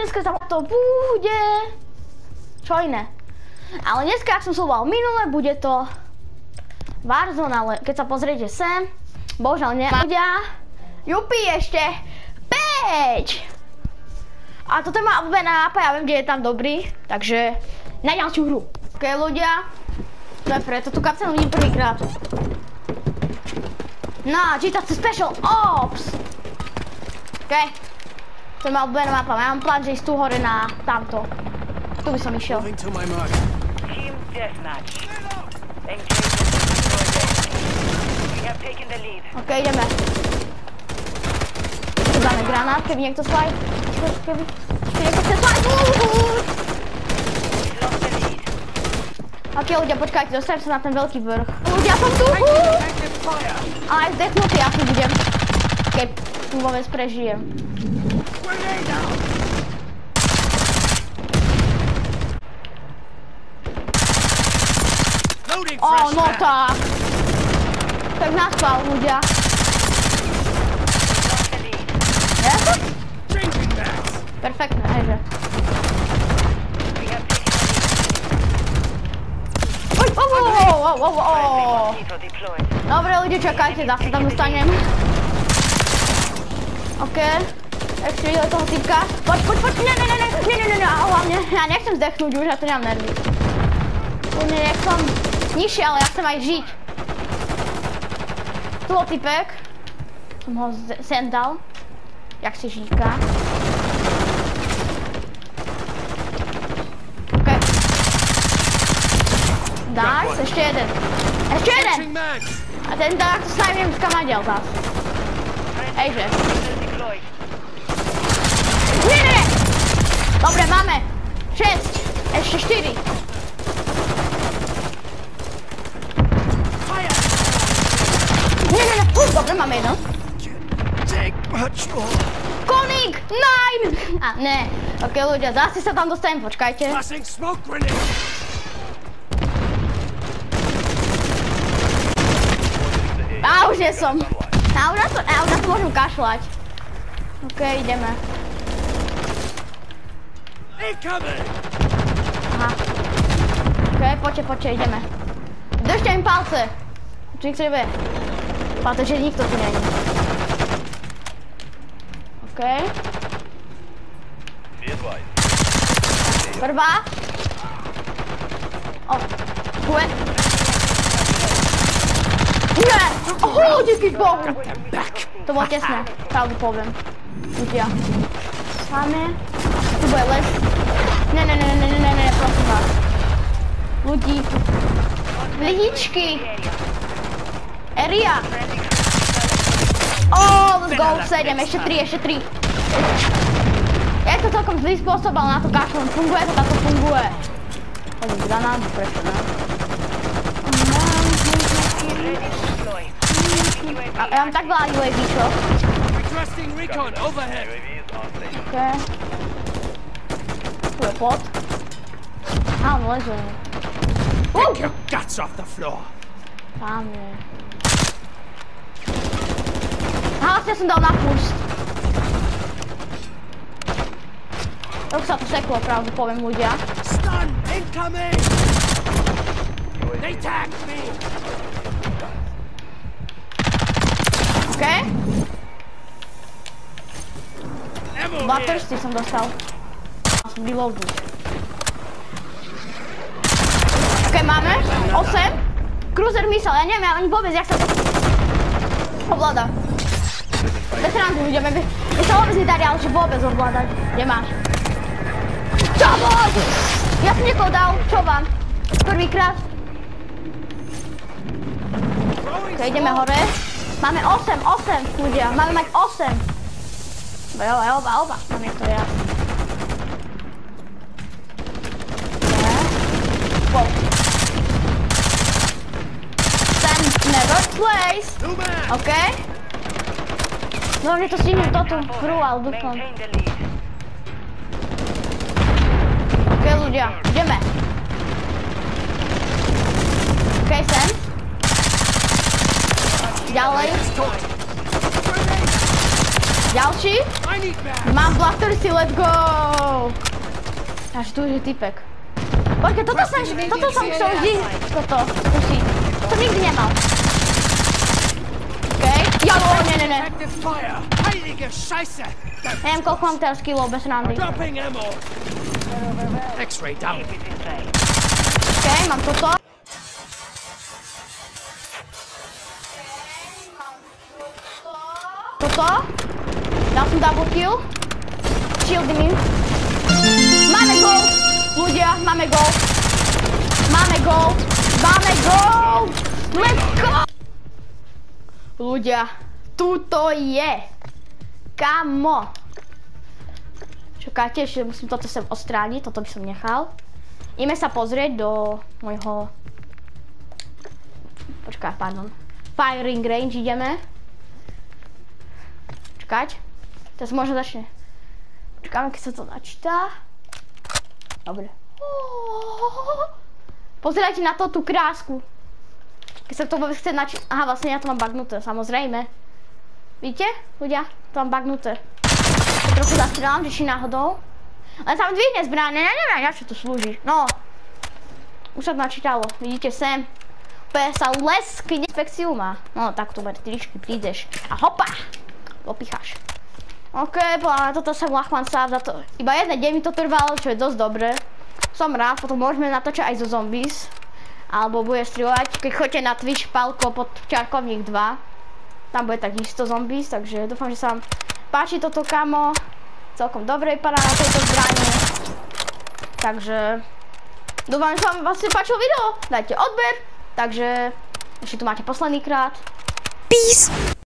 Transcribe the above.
dneska to bude... Čo iné? Ale dneska, ak som sloval minule, bude to... Warzone, ale keď sa pozriete sem... Bohužiaľ nebudia... Jupi, ešte... 5! A toto je moja obľúbená mapa, ja viem, kde je tam dobrý. Takže... Na ďalšiu hru. OK, ľudia. To je preto, tú kapsenu vidím prvýkrát. No, čítací Special Ops! OK. To je moja obľúbená mapa. Ja mám plán, že ísť tu hore na tamto. Tu by som išiel. OK, ideme. Tu dáme granát, keby niekto slide. Keby niekto chce slide. OK, ľudia, počkajte, dostanem sa na ten veľký vrch. Ľudia, som tu! Ale aj zdechnutý asi budem. Keď tu vôbec prežijem. No tak. Tak naspal, ľudia. Ja to? Perfektné, hejže. Dobre, ľudia, čakajte, zase tam dostanem. OK. Ešte videl toho typka. Poď, ne, hlavne, ja nechcem zdechnúť už, ja to nemám nervy. Úplne nechcem nižšie, ale ja chcem aj žiť. Tu bol typek. Som ho sem dal. Jak si žíka. OK. Nice, ešte jeden. Ešte jeden! A ten takto snajviem skamaďal zás. Ejže. Nie! Dobre, máme. 6. Ešte 4. Nie. Dobre, máme jedno. Koník! 9! A ne. Ok, ľudia, zase sa tam dostanem, počkajte. A už nie som. A už na to môžem kašľať. Ok, ideme. Aha. Ok, poďte, ideme. Držte im palce. Či nikto nebude. Palce, že nikto tu není. Ok. Prvá. O, tu je. Nie! Oho, díky bohu! To bolo tesné, pravdu poviem. Ľudia. Máme. Tu bude les. Ne, prosím vás. Ľudí. Lidičky. Area. Let's go, 7, ešte 3. Je to celkom zlý spôsob, ale na to kašlom. Funguje to, táto funguje. Hodím granát, prečo ne? Ja mám tak veľa UAV, čo? OK. Tu je pod. Á, on leží. Tam je. Aha, vlastne som dal na pust. To sa tu seklo, pravdu poviem, ľudia. Stun incoming! They tagged me! OK. Buttersty som dostal. Som reloadu. OK, máme 8. Cruiser missile, ja neviem ani vôbec, jak sa to ovláda. Bez randu ľudia, mne sa vôbec nedarí, ale že vôbec ovládať. Kde máš? Čo bol? Ja som niekoho dal, čo vám? Prvýkrát. OK, ideme hore. Máme 8 ľudia, máme mať 8. Oba, máme to ja. Wow. Stand never place. OK. Dobre, to stihnem toto hru, ale dúfam. OK, ľudia, ideme. OK, sem. Ďalej. Ďalší. Mám blastersy, let's go! Až tu je typek. Počkej, toto som chcel vždy, toto skúsiť. To nikdy nemal. Okej, jalo, ne. Active fire! Heilige Scheiße! Neviem, koľko mám teraz killov bez randy. Dropping ammo! X-ray down. Okej, mám toto. Toto. Dal som double kill. Shieldy mi. Máme gól! Ľudia, máme gól! Máme gól! Máme gól! Let's go! Ľudia, tuto je! Kamo! Čakáte, že musím toto sem ostrániť, toto by som nechal. Ideme sa pozrieť do môjho... Počkaj, pardon. Firing range ideme. Čakať. Teraz možno začne. Počkáme, keď sa to načíta. Dobre. Pozerajte na to, tú krásku. Keď sa to vôbec chce načítať. Aha, vlastne ja to mám bagnuté, samozrejme. Vidíte, ľudia? To mám bagnuté. Trochu zastrelám, že či náhodou. Ale tam dvihne zbraň, ja neviem, na čo to slúži. No. Už sa to načítalo, vidíte sem. Úplne sa leskne inspekciu má. No, tak tu bude tričky, prídeš. A hopa! Opicháš. OK, toto sa Lachman sám za to. Iba jeden deň mi to trvalo, čo je dosť dobré. Som rád, potom môžeme natočiť aj zo zombies. Alebo bude strieľať, keď chodíte na Twitch Palko pod Čarkovník 2. Tam bude takisto zombies, takže dúfam, že sa vám páči toto kamo. Celkom dobre vypadá na tejto zbrani. Takže dúfam, že sa vám vlastne páčilo video. Dajte odber. Takže ešte tu máte posledný krát. Peace!